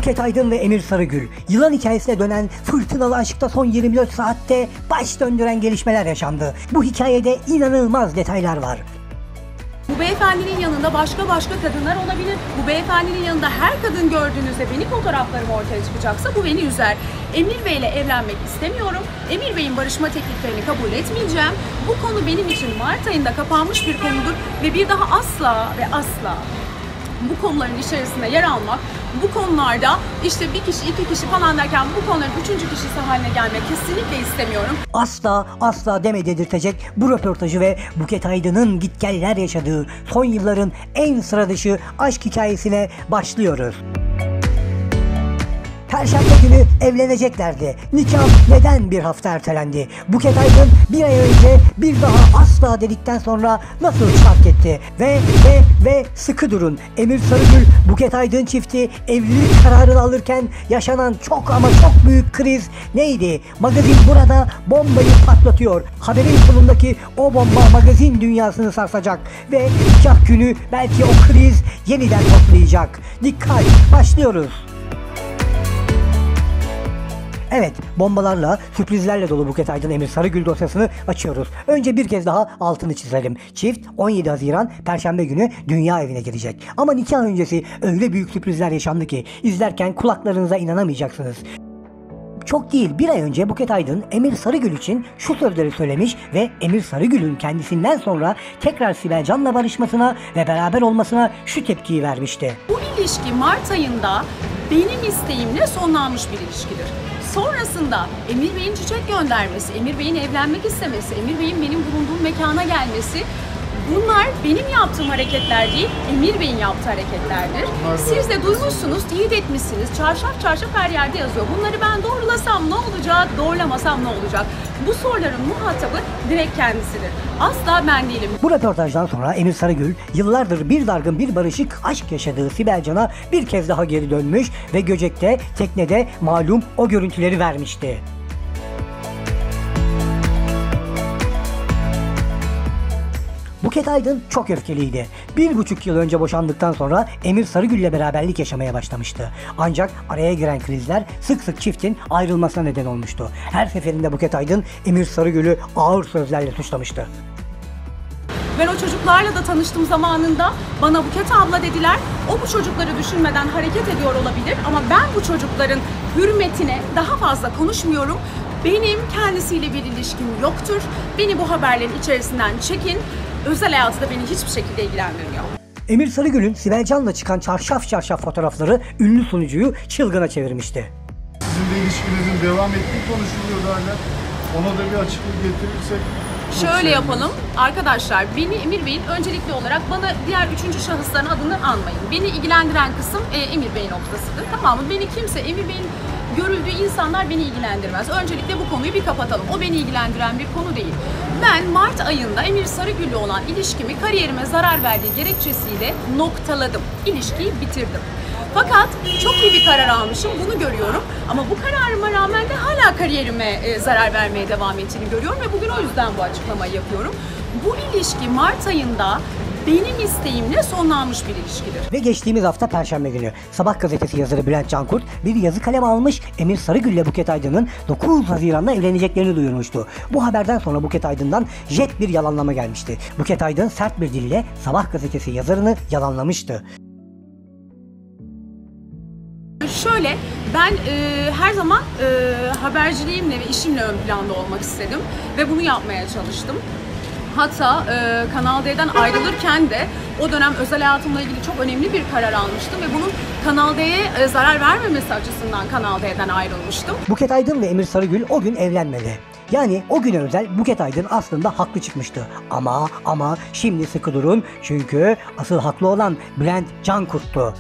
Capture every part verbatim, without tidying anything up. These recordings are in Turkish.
Buket Aydın ve Emir Sarıgül, yılan hikayesine dönen fırtınalı aşkta son yirmi dört saatte baş döndüren gelişmeler yaşandı. Bu hikayede inanılmaz detaylar var. Bu beyefendinin yanında başka başka kadınlar olabilir. Bu beyefendinin yanında her kadın gördüğünüzde benim fotoğraflarım ortaya çıkacaksa bu beni üzer. Emir Bey ile evlenmek istemiyorum. Emir Bey'in barışma tekliflerini kabul etmeyeceğim. Bu konu benim için Mart ayında kapanmış bir konudur ve bir daha asla ve asla bu konuların içerisinde yer almak, bu konularda işte bir kişi, iki kişi falan derken bu konuların üçüncü kişisi haline gelmek kesinlikle istemiyorum. Asla asla deme dedirtecek bu röportajı ve Buket Aydın'ın gitgeller yaşadığı son yılların en sıra dışı aşk hikayesine başlıyoruz. Perşembe günü evleneceklerdi. Nikah neden bir hafta ertelendi? Buket Aydın bir ay önce bir daha asla dedikten sonra nasıl fark etti? Ve ve ve sıkı durun. Emir Sarıgül, Buket Aydın çifti evlilik kararını alırken yaşanan çok ama çok büyük kriz neydi? Magazin burada bombayı patlatıyor. Haberin sonundaki o bomba magazin dünyasını sarsacak. Ve nikah günü belki o kriz yeniden toplayacak. Dikkat, başlıyoruz. Evet, bombalarla, sürprizlerle dolu Buket Aydın Emir Sarıgül dosyasını açıyoruz. Önce bir kez daha altını çizelim. Çift on yedi Haziran Perşembe günü dünya evine girecek. Ama nikah öncesi öyle büyük sürprizler yaşandı ki izlerken kulaklarınıza inanamayacaksınız. Çok değil, bir ay önce Buket Aydın Emir Sarıgül için şu sözleri söylemiş ve Emir Sarıgül'ün kendisinden sonra tekrar Sibel Can'la barışmasına ve beraber olmasına şu tepkiyi vermişti. Bu ilişki Mart ayında benim isteğimle sonlanmış bir ilişkidir. Sonrasında Emir Bey'in çiçek göndermesi, Emir Bey'in evlenmek istemesi, Emir Bey'in benim bulunduğum mekana gelmesi, bunlar benim yaptığım hareketler değil, Emir Bey'in yaptığı hareketlerdir. Siz de duymuşsunuz, teyit etmişsiniz. Çarşaf çarşaf her yerde yazıyor. Bunları ben doğrulasam ne olacak, doğrulamasam ne olacak? Bu soruların muhatabı direkt kendisidir. Asla ben değilim. Bu röportajdan sonra Emir Sarıgül yıllardır bir dargın bir barışık aşk yaşadığı Sibel Can'a bir kez daha geri dönmüş ve Göcek'te, teknede malum o görüntüleri vermişti. Buket Aydın çok öfkeliydi. Bir buçuk yıl önce boşandıktan sonra Emir Sarıgül'le beraberlik yaşamaya başlamıştı. Ancak araya giren krizler sık sık çiftin ayrılmasına neden olmuştu. Her seferinde Buket Aydın Emir Sarıgül'ü ağır sözlerle suçlamıştı. Ben o çocuklarla da tanıştığım zamanında bana Buket abla dediler. O bu çocukları düşünmeden hareket ediyor olabilir ama ben bu çocukların hürmetine daha fazla konuşmuyorum. Benim kendisiyle bir ilişkim yoktur. Beni bu haberlerin içerisinden çekin. Özel hayatı da beni hiçbir şekilde ilgilendirmiyor. Emir Sarıgül'ün Sibel Can'la çıkan çarşaf çarşaf fotoğrafları ünlü sunucuyu çılgına çevirmişti. Sizin de ilişkinizin devam ettiği konuşuluyordu hala. Ona da bir açıklık getirirsek. Şöyle yapalım arkadaşlar, beni Emir Bey'in öncelikli olarak bana diğer üçüncü şahısların adını anmayın. Beni ilgilendiren kısım e, Emir Bey noktasıdır, tamam mı? Beni kimse, Emir Bey'in görüldüğü insanlar beni ilgilendirmez. Öncelikle bu konuyu bir kapatalım. O beni ilgilendiren bir konu değil. Ben Mart ayında Emir Sarıgül'le olan ilişkimi kariyerime zarar verdiği gerekçesiyle noktaladım. İlişkiyi bitirdim. Fakat çok iyi bir karar almışım, bunu görüyorum. Ama bu kararıma rağmen de hala kariyerime e, zarar vermeye devam ettiğini görüyorum ve bugün o yüzden bu açıklamayı yapıyorum. Bu ilişki Mart ayında benim isteğimle sonlanmış bir ilişkidir. Ve geçtiğimiz hafta Perşembe günü Sabah gazetesi yazarı Bülent Cankurt bir yazı kalem almış, Emir Sarıgül ile Buket Aydın'ın dokuz Haziran'da evleneceklerini duyurmuştu. Bu haberden sonra Buket Aydın'dan jet bir yalanlama gelmişti. Buket Aydın sert bir dille Sabah gazetesi yazarını yalanlamıştı. Şöyle, ben e, her zaman e, haberciliğimle ve işimle ön planda olmak istedim ve bunu yapmaya çalıştım. Hatta e, Kanal D'den ayrılırken de o dönem özel hayatımla ilgili çok önemli bir karar almıştım ve bunun Kanal D'ye e, zarar vermemesi açısından Kanal D'den ayrılmıştım. Buket Aydın ve Emir Sarıgül o gün evlenmedi. Yani o güne özel Buket Aydın aslında haklı çıkmıştı. Ama ama şimdi sıkı durun çünkü asıl haklı olan Bülent Cankurt'tu.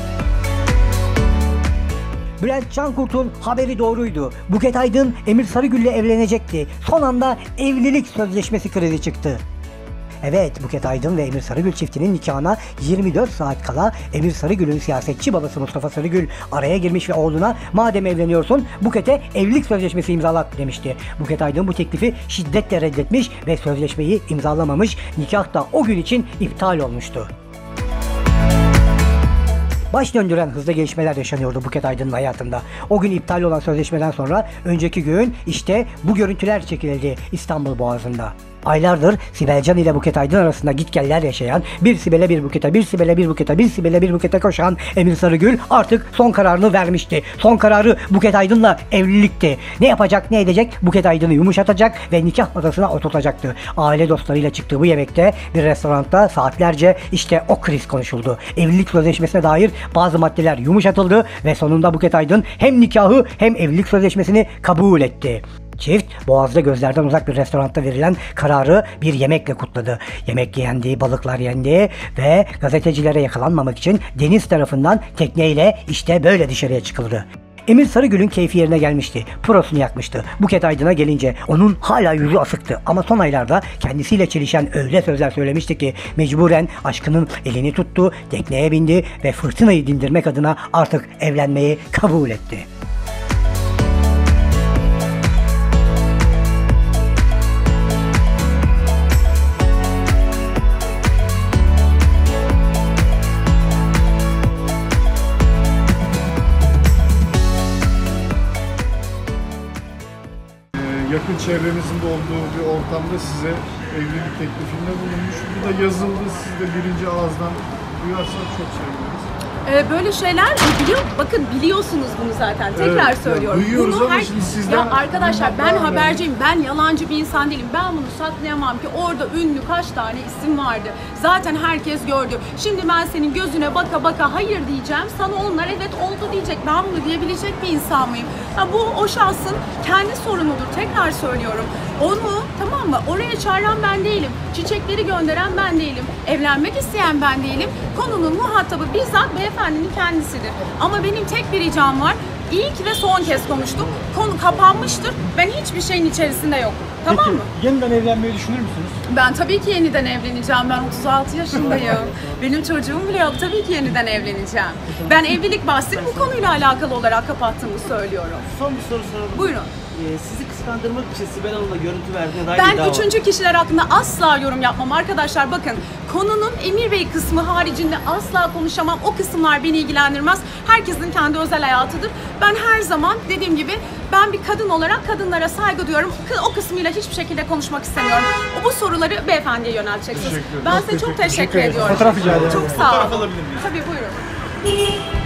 Bülent Cankurt'un haberi doğruydu. Buket Aydın Emir Sarıgül'le evlenecekti. Son anda evlilik sözleşmesi krizi çıktı. Evet, Buket Aydın ve Emir Sarıgül çiftinin nikahına yirmi dört saat kala Emir Sarıgül'ün siyasetçi babası Mustafa Sarıgül araya girmiş ve oğluna "Madem evleniyorsun Buket'e evlilik sözleşmesi imzalat" demişti. Buket Aydın bu teklifi şiddetle reddetmiş ve sözleşmeyi imzalamamış. Nikah da o gün için iptal olmuştu. Baş döndüren hızlı gelişmeler yaşanıyordu Buket Aydın'ın hayatında. O gün iptal olan sözleşmeden sonra önceki gün işte bu görüntüler çekildi İstanbul Boğazı'nda. Aylardır Sibel Can ile Buket Aydın arasında gitgeller yaşayan, bir Sibel'e bir Buket'e, bir Sibel'e bir Buket'e, bir Sibel'e bir Buket'e koşan Emir Sarıgül artık son kararını vermişti. Son kararı Buket Aydın'la evlilikti. Ne yapacak, ne edecek? Buket Aydın'ı yumuşatacak ve nikah masasına oturtacaktı. Aile dostlarıyla çıktığı bu yemekte bir restoranda saatlerce işte o kriz konuşuldu. Evlilik sözleşmesine dair bazı maddeler yumuşatıldı ve sonunda Buket Aydın hem nikahı hem evlilik sözleşmesini kabul etti. Çift Boğaz'da gözlerden uzak bir restoranda verilen kararı bir yemekle kutladı. Yemek yendi, balıklar yendi ve gazetecilere yakalanmamak için deniz tarafından tekneyle işte böyle dışarıya çıkıldı. Emir Sarıgül'ün keyfi yerine gelmişti. Prosunu yakmıştı. Buket Aydın'a gelince onun hala yüzü asıktı ama son aylarda kendisiyle çelişen öyle sözler söylemişti ki mecburen aşkının elini tuttu, tekneye bindi ve fırtınayı dindirmek adına artık evlenmeyi kabul etti. Yakın çevrenizin de olduğu bir ortamda size evlilik teklifinde bulunmuş. Bu da yazıldı. Siz de birinci ağızdan duyarsak çok seviniriz. Ee, böyle şeyler biliyor, bakın biliyorsunuz bunu zaten. Tekrar Evet, söylüyorum. yani duyuyoruz bunu ama şimdi sizden ya arkadaşlar ben duymak daha haberciyim. Ben yalancı bir insan değilim. Ben bunu saklayamam ki orada ünlü kaç tane isim vardı. Zaten herkes gördü. Şimdi ben senin gözüne baka baka hayır diyeceğim. Sana onlar evet oldu diyecek. Ben bunu diyebilecek bir insan mıyım? Ya bu o şahsın kendi sorunudur. Tekrar söylüyorum. Onu tamam mı? Oraya çağıran ben değilim. Çiçekleri gönderen ben değilim. Evlenmek isteyen ben değilim. Konunun muhatabı bizzat beyefendinin kendisidir. Ama benim tek bir ricam var. İlk ve son kez konuştum. Konu kapanmıştır. Ben hiçbir şeyin içerisinde yokum. Tamam mı? Yeniden evlenmeyi düşünür müsünüz? Ben tabii ki yeniden evleneceğim. Ben otuz altı yaşındayım. Benim çocuğum bile yok. Tabii ki yeniden evleneceğim. Ben evlilik bahsini bu konuyla alakalı olarak kapattığımı söylüyorum. Son bir soru soralım. Buyurun. Ee, sizi kıskandırmak için Sibel Hanım'la görüntü verdiğine dair Ben iddia var. üçüncü kişiler hakkında asla yorum yapmam arkadaşlar. Bakın konunun Emir Bey kısmı haricinde asla konuşamam. O kısımlar beni ilgilendirmez. Herkesin kendi özel hayatıdır. Ben her zaman dediğim gibi ben bir kadın olarak kadınlara saygı duyuyorum. O kısmıyla hiçbir şekilde konuşmak istemiyorum. Bu soruları beyefendiye yönelteceksiniz. Teşekkür ederim. Ben size çok teşekkür, ediyorum. Fotoğraf rica ederim. Çok sağ olun. Fotoğraf alabilir miyiz? Tabii buyurun.